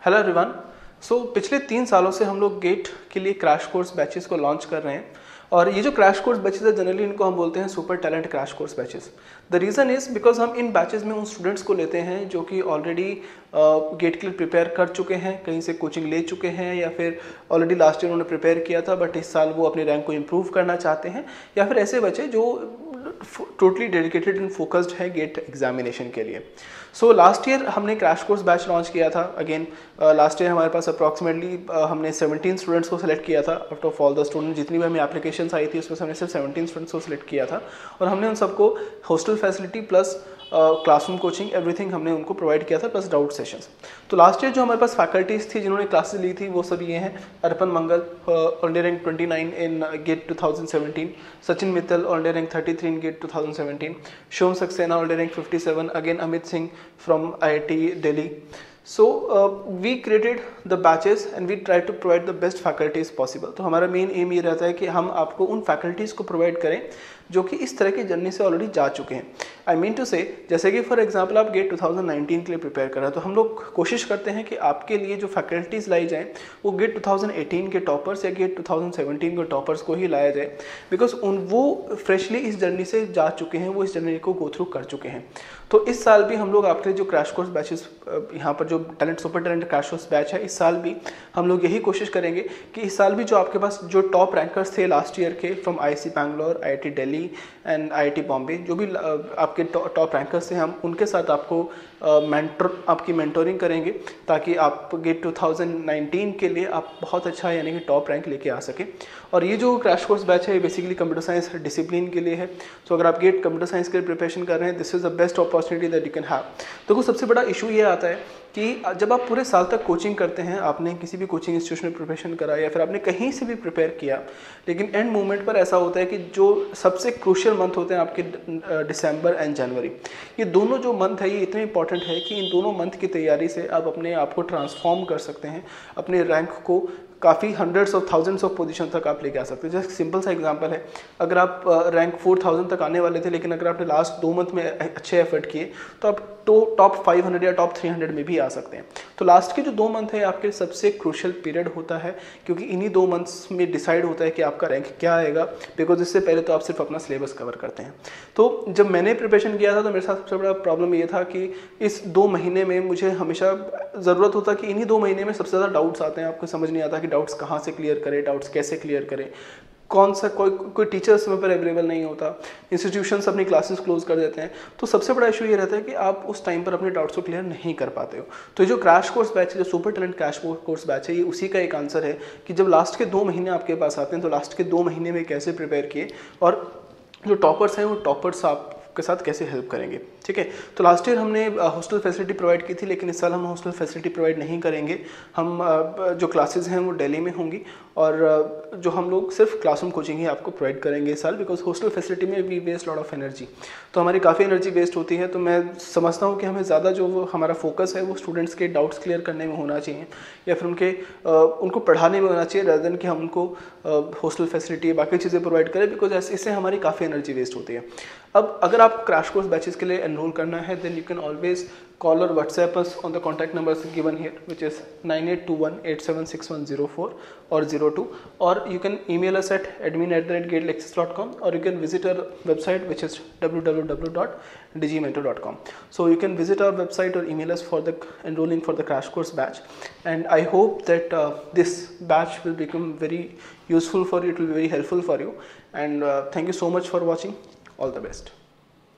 Hello everyone. पिछले 3 सालों से हम लोग गेट के लिए क्रैश कोर्स बैचेस को लॉन्च कर रहे हैं और ये जो क्रैश कोर्स बैचेस है जनरली इनको हम बोलते हैं super talent crash course batches. The reason is because हम इन बैचेस में उन स्टूडेंट्स को लेते हैं जो कि ऑलरेडी गेट के लिए प्रिपेयर कर चुके हैं, कहीं से कोचिंग ले चुके हैं या फिर ऑलरेडी लास्ट ईयर उन्होंने प्रिपेयर किया था बट इस साल वो अपने रैंक को इम्प्रूव करना चाहते हैं, या फिर ऐसे बच्चे जो टोटली डेडिकेटेड एंड फोकस्ड है गेट एग्जामिनेशन के लिए। सो लास्ट ईयर हमने क्रैश कोर्स बैच लॉन्च किया था। अगेन लास्ट ईयर हमारे पास अप्रॉक्सीमेटली हमने 17 स्टूडेंट्स को सिलेक्ट किया था। Out of all the student जितनी भी हमें एप्लीकेशंस आई थी उसमें से हमने सिर्फ 17 स्टूडेंट्स को सिलेक्ट किया था और हमने उन सबको hostel facility plus classroom coaching everything हमने उनको प्रोवाइड किया था प्लस डाउट सेशंस। तो लास्ट ईयर जो हमारे पास फैकल्टीज थी जिन्होंने क्लासेस ली थी वो सब ये हैं: Arpan Mangal all rank 29 in GATE 2017, Sachin Mittal all rank 33 in GATE 2017, Shom Saxena all rank 57, again Amit Singh from IIT Delhi. So we created the batches and we try to provide the best faculties possible. तो हमारा मेन एम ये रहता है कि हम आपको उन फैकल्टीज़ को प्रोवाइड करें जो कि इस तरह की जर्नी से ऑलरेडी जा चुके हैं। आई मीन टू से, जैसे कि फॉर एग्जांपल आप गेट 2019 के लिए प्रिपेयर कर रहे हैं तो हम लोग कोशिश करते हैं कि आपके लिए जो फैकल्टीज़ लाई जाएँ वो गेट 2018 के टॉपर्स या गेट 2017 के टॉपर्स को ही लाया जाए, बिकॉज वो फ्रेशली इस जर्नी से जा चुके हैं, वो इस जर्नी को गो थ्रू कर चुके हैं। तो इस साल भी हम लोग आपके लिए जो क्रैश कोर्स बैचेस यहाँ पर जो talent super talent crash course batch है, इस साल भी हम लोग यही कोशिश करेंगे कि इस साल भी जो आपके पास जो टॉप रैंकर्स थे लास्ट ईयर के from IIC Bangalore, IIT Delhi and IIT Bombay, जो भी आपके टॉप रैंकर्स थे, हम उनके साथ आपको आपकी मेंटोरिंग करेंगे ताकि आप गेट 2019 के लिए आप बहुत अच्छा यानी कि टॉप रैंक लेके आ सके। और ये जो क्रैश कोर्स बैच है ये बेसिकली कंप्यूटर साइंस डिसिप्लिन के लिए है। तो अगर आप गेट कंप्यूटर साइंस के लिए प्रिपरेशन कर रहे हैं, this is the best opportunity that you can have. देखो सबसे बड़ा इशू ये आता है कि जब आप पूरे साल तक कोचिंग करते हैं, आपने किसी भी कोचिंग इंस्टीट्यूशन में प्रिपरेशन करा या फिर आपने कहीं से भी प्रिपेयर किया, लेकिन एंड मोमेंट पर ऐसा होता है कि जो सबसे क्रूशियल मंथ होते हैं आपके दिसंबर एंड जनवरी, ये दोनों जो मंथ है ये इतने इंपॉर्टेंट है कि इन दोनों मंथ की तैयारी से आप अपने आप को ट्रांसफॉर्म कर सकते हैं, अपने रैंक को काफ़ी hundreds of thousands of position तक आप लेके आ सकते हैं। जैसे सिंपल सा एग्जांपल है, अगर आप रैंक 4000 तक आने वाले थे लेकिन अगर आपने लास्ट 2 मंथ में अच्छे एफर्ट किए तो आप टॉप 500 या टॉप 300 में भी आ सकते हैं। तो लास्ट के जो 2 मंथ है आपके सबसे क्रूशियल पीरियड होता है, क्योंकि इन्हीं 2 मंथ्स में डिसाइड होता है कि आपका रैंक क्या आएगा, बिकॉज इससे पहले तो आप सिर्फ अपना सिलेबस कवर करते हैं। तो जब मैंने प्रिपरेशन किया था तो मेरे साथ सबसे बड़ा प्रॉब्लम ये था कि इस 2 महीने में मुझे हमेशा ज़रूरत होता कि इन्हीं 2 महीने में सबसे ज़्यादा डाउट्स आते हैं, आपको समझ नहीं आता कि डाउट्स कहाँ से क्लियर करें, डाउट्स कैसे क्लियर करें, कौन सा कोई टीचर समय पर अवेलेबल नहीं होता, इंस्टीट्यूशंस अपनी क्लासेस क्लोज कर देते हैं। तो सबसे बड़ा इशू ये रहता है कि आप उस टाइम पर अपने डाउट्स को क्लियर नहीं कर पाते हो। तो ये जो क्रैश कोर्स बैच है, जो super talent crash course batch है, ये उसी का एक आंसर है कि जब लास्ट के 2 महीने आपके पास आते हैं तो लास्ट के 2 महीने में कैसे प्रिपेयर किए और जो टॉपर्स हैं वो टॉपर्स आपके साथ कैसे हेल्प करेंगे। ठीक है, तो लास्ट ईयर हमने हॉस्टल फैसिलिटी प्रोवाइड की थी, लेकिन इस साल हम हॉस्टल फैसिलिटी प्रोवाइड नहीं करेंगे। हम जो क्लासेस हैं वो दिल्ली में होंगी और जो हम लोग सिर्फ क्लासरूम कोचिंग ही आपको प्रोवाइड करेंगे इस साल, बिकॉज हॉस्टल फैसिलिटी में we waste lot of energy. तो हमारी काफ़ी एनर्जी वेस्ट होती है। तो मैं समझता हूँ कि हमें ज़्यादा जो वो हमारा फोकस है वो स्टूडेंट्स के डाउट्स क्लियर करने में होना चाहिए या फिर उनको पढ़ाने में होना चाहिए, rather than कि हम उनको हॉस्टल फैसिलिटी बाकी चीज़ें प्रोवाइड करें, बिकॉज इससे हमारी काफ़ी एनर्जी वेस्ट होती है। अब अगर आप क्रैश कोर्स बैचेस के लिए एनरोल करना है then you can always call or WhatsApp us on the contact numbers given here, which is 9821876104 or 02, or you can email us at admin@gatelexis.com, or you can visit our website which is www.digimentor.com. So you can visit our website or email us for the enrolling for the crash course batch, and I hope that this batch will become very useful for you, it will be very helpful for you, and thank you so much for watching. All the best.